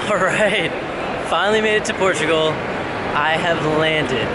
Alright, finally made it to Portugal. I have landed.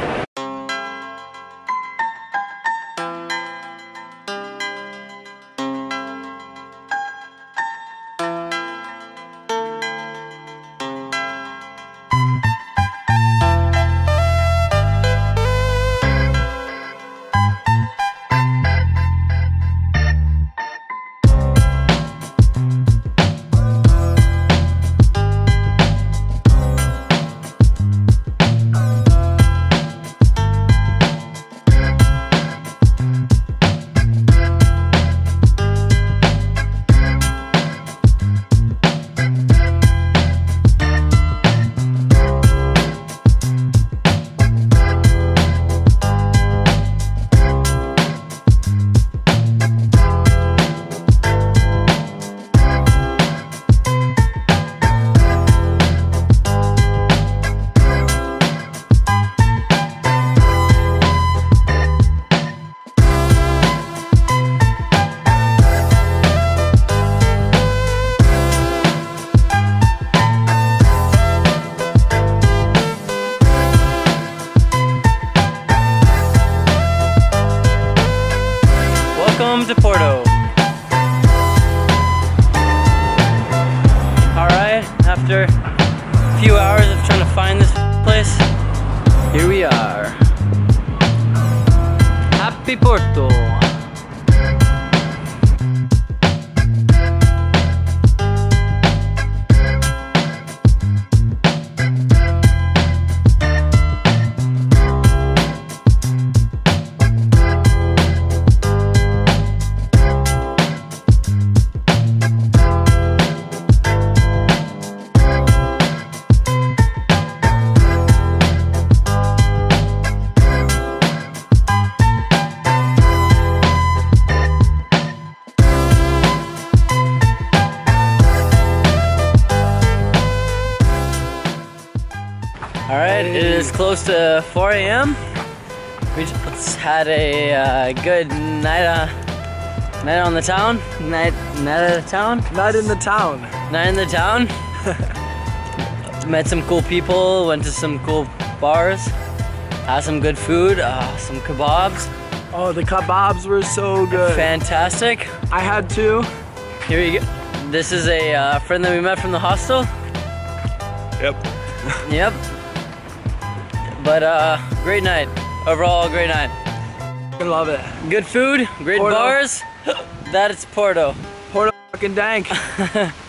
Welcome to Porto. Alright, after a few hours of trying to find this place, here we are. Happy Porto! Alright, it is close to 4 a.m. We just had a good night on the town. Night at the town? Night in the town. Night in the town. Met some cool people, went to some cool bars, had some good food, some kebabs. Oh, the kebabs were so good. Fantastic. I had two. Here we go. This is a friend that we met from the hostel. Yep. Yep. But great night. Overall, great night. I love it. Good food, great Porto. bars. That is Porto. Porto fucking dank.